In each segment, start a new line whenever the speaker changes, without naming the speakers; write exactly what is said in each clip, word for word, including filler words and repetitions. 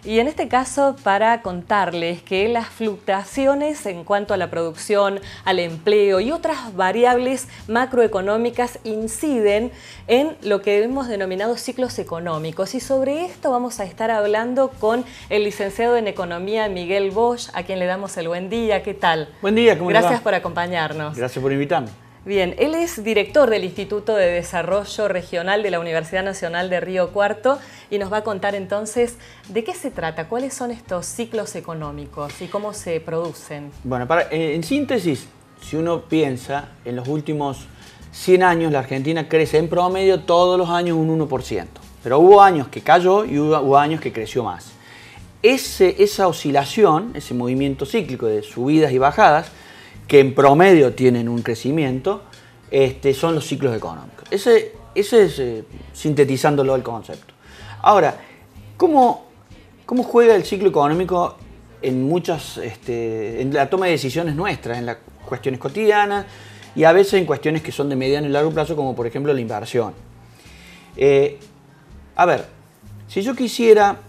Y en este caso, para contarles que las fluctuaciones en cuanto a la producción, al empleo y otras variables macroeconómicas inciden en lo que hemos denominado ciclos económicos. Y sobre esto vamos a estar hablando con el licenciado en Economía Miguel Bosch, a quien le damos el buen día. ¿Qué tal?
Buen día, ¿cómo le va?
Gracias por acompañarnos.
Gracias por invitarme.
Bien, él es director del Instituto de Desarrollo Regional de la Universidad Nacional de Río Cuarto y nos va a contar entonces de qué se trata, cuáles son estos ciclos económicos y cómo se producen.
Bueno, para, en síntesis, si uno piensa, en los últimos cien años la Argentina crece en promedio todos los años un uno por ciento. Pero hubo años que cayó y hubo, hubo años que creció más. Ese, esa oscilación, ese movimiento cíclico de subidas y bajadas, que en promedio tienen un crecimiento, este, son los ciclos económicos. Ese, ese es eh, sintetizándolo el concepto. Ahora, ¿cómo, cómo juega el ciclo económico en muchas, este, en la toma de decisiones nuestras, en las cuestiones cotidianas y a veces en cuestiones que son de mediano y largo plazo, como por ejemplo la inversión? Eh, a ver, si yo quisiera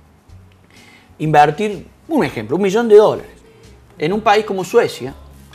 invertir, un ejemplo, un millón de dólares en un país como Suecia,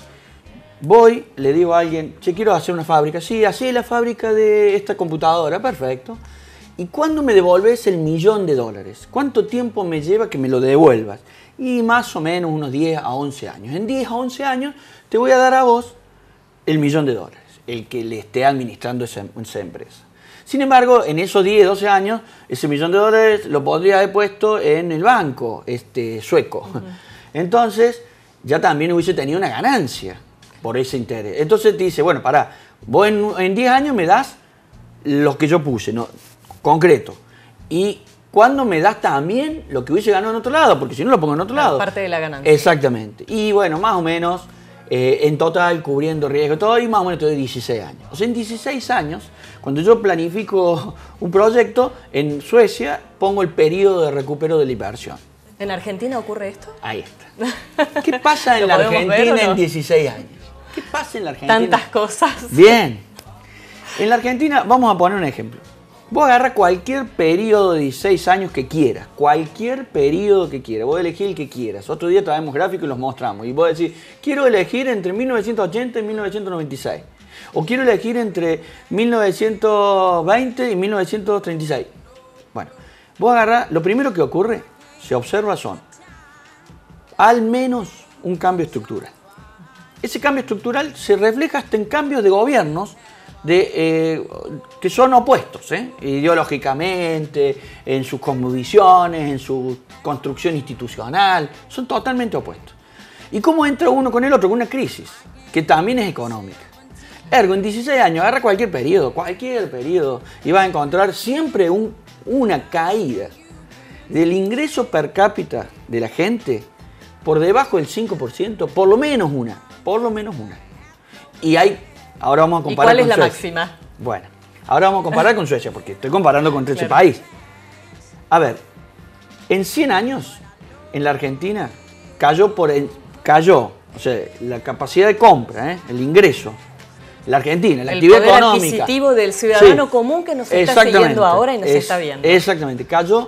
voy, le digo a alguien, che, quiero hacer una fábrica. Sí, hacé la fábrica de esta computadora, perfecto. ¿Y cuándo me devolves el millón de dólares? ¿Cuánto tiempo me lleva que me lo devuelvas? Y más o menos unos diez a once años. En diez a once años te voy a dar a vos el millón de dólares, el que le esté administrando esa, esa empresa. Sin embargo, en esos diez, doce años, ese millón de dólares lo podría haber puesto en el banco este, sueco. Uh-huh. Entonces, ya también hubiese tenido una ganancia por ese interés. Entonces te dice, bueno, pará, vos en, en diez años me das lo que yo puse, ¿no? Concreto. ¿Y cuándo me das también lo que hubiese ganado en otro lado? Porque si no lo pongo en otro lado.
Parte de la ganancia.
Exactamente. Y bueno, más o menos, eh, en total, cubriendo riesgo y todo, y más o menos te doy dieciséis años. O sea, en dieciséis años, cuando yo planifico un proyecto, en Suecia pongo el periodo de recupero de la inversión.
¿En Argentina ocurre esto?
Ahí está. ¿Qué pasa en la Argentina ver, ¿no? en dieciséis años? ¿Qué pasa en la Argentina?
Tantas cosas.
Bien. En la Argentina, vamos a poner un ejemplo. Vos agarras cualquier periodo de dieciséis años que quieras. Cualquier periodo que quieras. Vos elegís el que quieras. Otro día traemos gráficos y los mostramos. Y vos decís, quiero elegir entre mil novecientos ochenta y mil novecientos noventa y seis. O quiero elegir entre mil novecientos veinte y mil novecientos treinta y seis. Bueno, vos agarrás, lo primero que ocurre, se observa son al menos un cambio estructural. Ese cambio estructural se refleja hasta en cambios de gobiernos de, eh, que son opuestos, ¿eh? ideológicamente, en sus cosmovisiones, en su construcción institucional, son totalmente opuestos. ¿Y cómo entra uno con el otro? Con una crisis, que también es económica. Ergo, en dieciséis años, agarra cualquier periodo, cualquier periodo, y vas a encontrar siempre un, una caída del ingreso per cápita de la gente por debajo del cinco por ciento, por lo menos una. Por lo menos una. Y hay, ahora vamos a comparar
con Suecia. ¿Y cuál es la
Suecia.
máxima?
Bueno, ahora vamos a comparar con Suecia, porque estoy comparando con ese
claro.
país. A ver, en cien años, en la Argentina, cayó, por el, cayó o sea, la capacidad de compra, ¿eh? el ingreso, la Argentina, la
el
actividad
poder
económica.
adquisitivo del ciudadano sí. común que nos está siguiendo ahora y nos
es,
está viendo.
Exactamente, cayó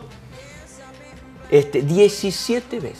este, diecisiete veces.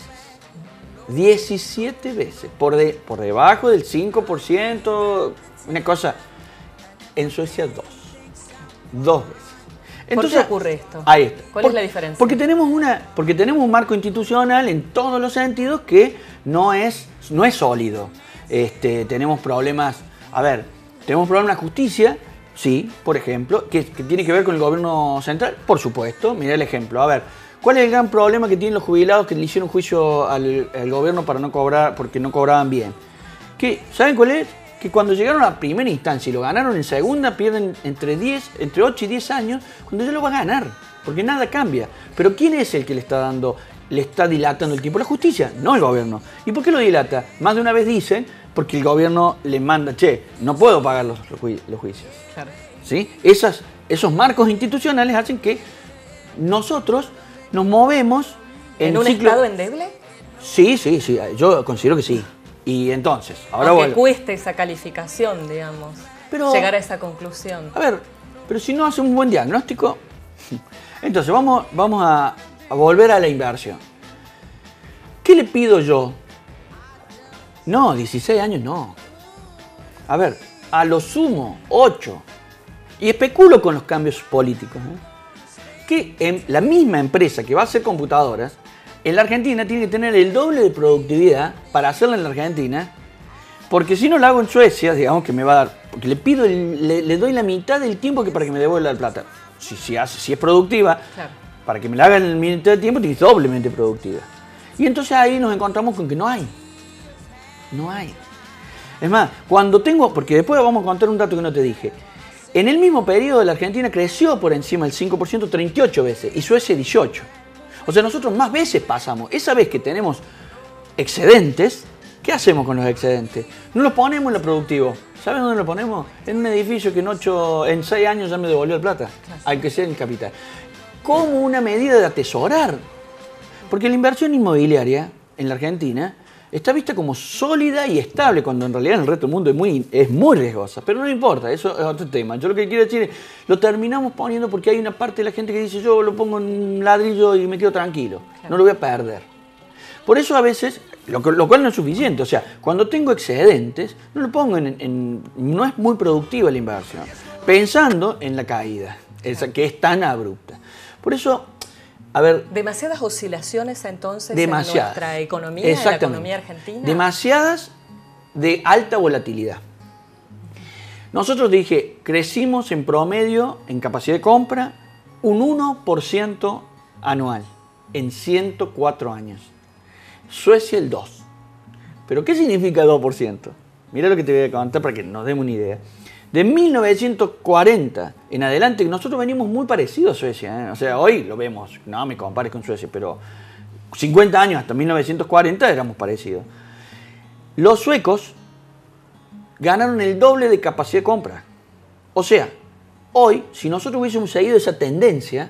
diecisiete veces, por, de, por debajo del cinco por ciento, una cosa. En Suecia, dos. Dos veces.
Entonces, ¿por qué ocurre esto?
Ahí está.
¿Cuál
por,
es la diferencia?
Porque tenemos, una, porque tenemos un marco institucional en todos los sentidos que no es, no es sólido. Este, tenemos problemas, a ver, tenemos problemas de justicia, sí, por ejemplo, que, que tiene que ver con el gobierno central, por supuesto. Mirá el ejemplo, a ver. ¿Cuál es el gran problema que tienen los jubilados que le hicieron juicio al, al gobierno para no cobrar, porque no cobraban bien? ¿Qué? ¿Saben cuál es? Que cuando llegaron a primera instancia y lo ganaron en segunda, pierden entre, diez, entre ocho y diez años, cuando ya lo va a ganar, porque nada cambia. Pero ¿quién es el que le está dando, le está dilatando el tiempo? La justicia, no el gobierno. ¿Y por qué lo dilata? Más de una vez dicen, porque el gobierno le manda, che, no puedo pagar los, los, ju los juicios.
Claro.
¿Sí? Esas, esos marcos institucionales hacen que nosotros nos movemos en,
¿En un
ciclo...
estado endeble?
Sí, sí, sí, yo considero que sí. Y entonces, ahora
Aunque
vuelvo.
cueste esa calificación, digamos, pero, llegar a esa conclusión.
A ver, pero si no hace un buen diagnóstico, entonces vamos, vamos a, a volver a la inversión. ¿Qué le pido yo? No, dieciséis años no. A ver, a lo sumo, ocho. Y especulo con los cambios políticos, ¿eh? Que en la misma empresa que va a hacer computadoras, en la Argentina tiene que tener el doble de productividad para hacerla en la Argentina, porque si no la hago en Suecia, digamos que me va a dar, porque le pido, el, le, le doy la mitad del tiempo que para que me devuelva la plata. Si, si, hace, si es productiva, claro, para que me la haga en el mitad del tiempo, tiene que ser doblemente productiva. Y entonces ahí nos encontramos con que no hay. No hay. Es más, cuando tengo, porque después vamos a contar un dato que no te dije. En el mismo periodo la Argentina creció por encima del cinco por ciento treinta y ocho veces y Suecia dieciocho. O sea, nosotros más veces pasamos. Esa vez que tenemos excedentes, ¿qué hacemos con los excedentes? No los ponemos en lo productivo. ¿Sabes dónde lo ponemos? En un edificio que en, ocho, en seis años ya me devolvió el plata. Claro. Hay que ser en capital. Como una medida de atesorar. Porque la inversión inmobiliaria en la Argentina está vista como sólida y estable, cuando en realidad en el resto del mundo es muy, es muy riesgosa. Pero no importa, eso es otro tema. Yo lo que quiero decir es, lo terminamos poniendo porque hay una parte de la gente que dice, yo lo pongo en ladrillo y me quedo tranquilo, claro, no lo voy a perder. Por eso a veces, lo, lo cual no es suficiente, o sea, cuando tengo excedentes, no lo pongo en, en no es muy productiva la inversión, pensando en la caída, esa que es tan abrupta. Por eso, a ver,
demasiadas oscilaciones entonces
demasiadas,
en nuestra economía, en la economía argentina.
Demasiadas de alta volatilidad. Nosotros dije, crecimos en promedio en capacidad de compra un uno por ciento anual en ciento cuatro años. Suecia el dos por ciento. ¿Pero qué significa dos por ciento? Mira lo que te voy a contar para que nos demos una idea. De mil novecientos cuarenta en adelante, nosotros venimos muy parecidos a Suecia, ¿eh? O sea, hoy lo vemos, no me compares con Suecia, pero cincuenta años hasta mil novecientos cuarenta éramos parecidos. Los suecos ganaron el doble de capacidad de compra. O sea, hoy, si nosotros hubiésemos seguido esa tendencia,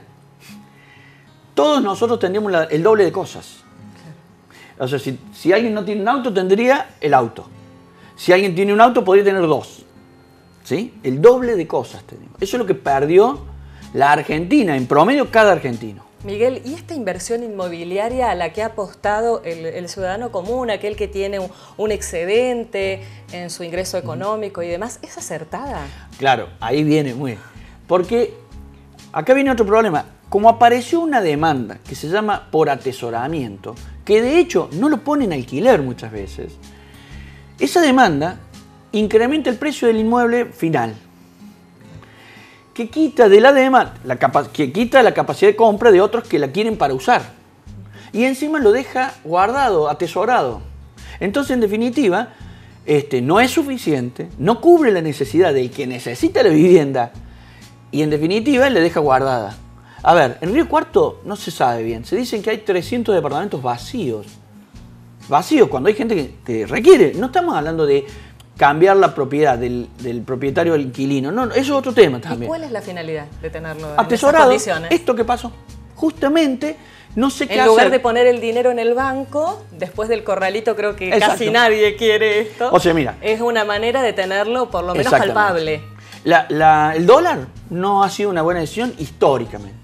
todos nosotros tendríamos la, el doble de cosas. O sea, si, si alguien no tiene un auto, tendría el auto. Si alguien tiene un auto, podría tener dos. ¿Sí? El doble de cosas tenemos. Eso es lo que perdió la Argentina, en promedio cada argentino.
Miguel, ¿y esta inversión inmobiliaria a la que ha apostado el, el ciudadano común, aquel que tiene un, un excedente en su ingreso económico y demás, es acertada?
Claro, ahí viene muy bien. Porque acá viene otro problema. Como apareció una demanda que se llama por atesoramiento, que de hecho no lo ponen en alquiler muchas veces, esa demanda incrementa el precio del inmueble final, que quita de la demanda, la que quita la capacidad de compra de otros que la quieren para usar. Y encima lo deja guardado, atesorado. Entonces, en definitiva, este, no es suficiente, no cubre la necesidad del que necesita la vivienda y en definitiva le deja guardada. A ver, en Río Cuarto no se sabe bien, se dicen que hay trescientos departamentos vacíos. Vacíos cuando hay gente que, que requiere. No estamos hablando de cambiar la propiedad del, del propietario al inquilino. No, eso es otro tema también.
¿Y cuál es la finalidad de tenerlo en
atesorado?
Esas condiciones?
Esto que pasó. Justamente, no sé qué
en
hacer.
En lugar de poner el dinero en el banco, después del corralito creo que Exacto. casi nadie quiere esto.
O sea, mira.
Es una manera de tenerlo por lo menos palpable.
La, la, el dólar no ha sido una buena decisión históricamente.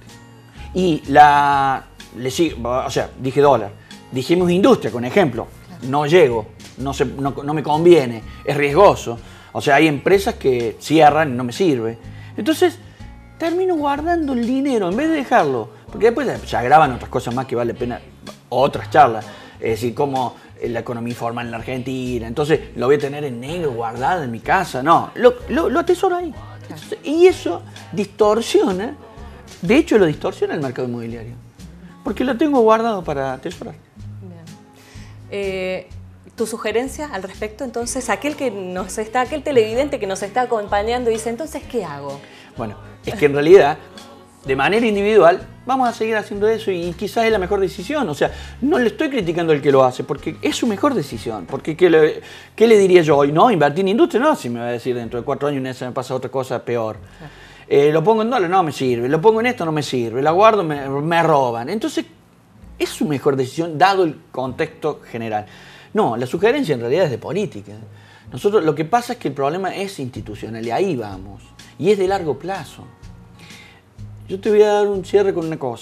Y la... Le sigo, o sea, dije dólar. Dijimos industria, con ejemplo. Claro. No llego. No, se, no, no me conviene, es riesgoso. O sea, hay empresas que cierran y no me sirve. Entonces, termino guardando el dinero en vez de dejarlo. Porque después se agravan otras cosas más que vale la pena, otras charlas. Es decir, cómo la economía informal en la Argentina. Entonces, lo voy a tener en negro guardado en mi casa. No, lo, lo, lo atesoro ahí. Entonces, y eso distorsiona, de hecho lo distorsiona el mercado inmobiliario. Porque lo tengo guardado para atesorar.
Bien. Eh... ¿Tu sugerencia al respecto? Entonces, aquel que nos está, aquel televidente que nos está acompañando dice, entonces, ¿qué hago?
Bueno, es que en realidad, de manera individual, vamos a seguir haciendo eso y quizás es la mejor decisión. O sea, no le estoy criticando al que lo hace, porque es su mejor decisión. Porque, ¿qué le, qué le diría yo hoy? No, invertir en industria, no, si me va a decir dentro de cuatro años me pasa otra cosa peor. Ah. Eh, lo pongo en dólares, no me sirve. Lo pongo en esto, no me sirve. La guardo, me, me roban. Entonces, es su mejor decisión, dado el contexto general. No, la sugerencia en realidad es de política. Nosotros, lo que pasa es que el problema es institucional y ahí vamos. Y es de largo plazo. Yo te voy a dar un cierre con una cosa.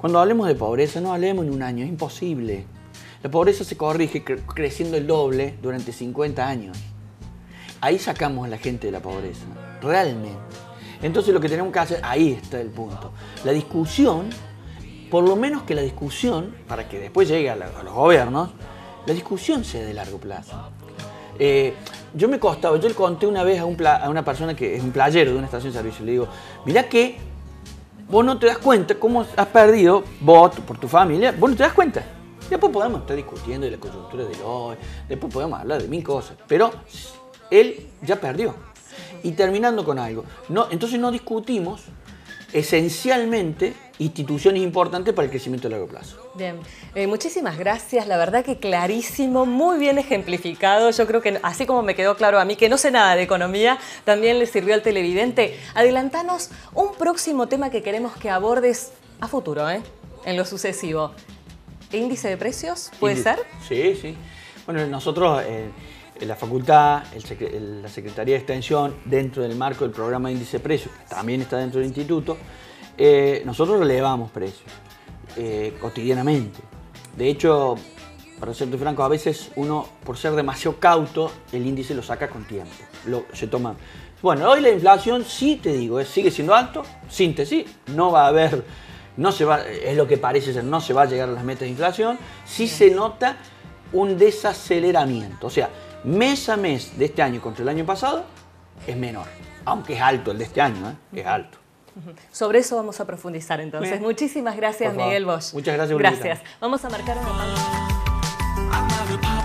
Cuando hablemos de pobreza, no hablemos en un año, es imposible. La pobreza se corrige cre creciendo el doble durante cincuenta años. Ahí sacamos a la gente de la pobreza, realmente. Entonces lo que tenemos que hacer, ahí está el punto. La discusión, por lo menos que la discusión, para que después llegue a, la, a los gobiernos, la discusión sea de largo plazo. Eh, yo me costaba, yo le conté una vez a, un pla, a una persona que es un playero de una estación de servicio, le digo, mirá que vos no te das cuenta cómo has perdido, vos, por tu familia, vos no te das cuenta. Después podemos estar discutiendo de la coyuntura del hoy, después podemos hablar de mil cosas, pero él ya perdió. Y terminando con algo, no, entonces no discutimos esencialmente instituciones importantes para el crecimiento a largo plazo.
Bien, eh, muchísimas gracias, la verdad que clarísimo, muy bien ejemplificado. Yo creo que así como me quedó claro a mí que no sé nada de economía, también le sirvió al televidente. Adelantanos un próximo tema que queremos que abordes a futuro, ¿eh? En lo sucesivo. ¿Índice de precios? ¿Puede
Índice.
ser?
Sí, sí. Bueno, nosotros... Eh, la facultad, el, la Secretaría de Extensión, dentro del marco del programa de índice de precios, que también está dentro del instituto, eh, nosotros relevamos precios eh, cotidianamente. De hecho, para serte franco, a veces uno, por ser demasiado cauto, el índice lo saca con tiempo. Lo, se toma. Bueno, hoy la inflación, sí te digo, eh, sigue siendo alto, síntesis, no va a haber, no se va, es lo que parece ser, no se va a llegar a las metas de inflación, sí se nota un desaceleramiento. O sea, mes a mes de este año contra el año pasado es menor, aunque es alto el de este año, ¿eh? Es alto.
Sobre eso vamos a profundizar entonces. Bien. Muchísimas gracias, Miguel Bosch.
Muchas gracias.
Gracias. Vamos a marcar una pausa.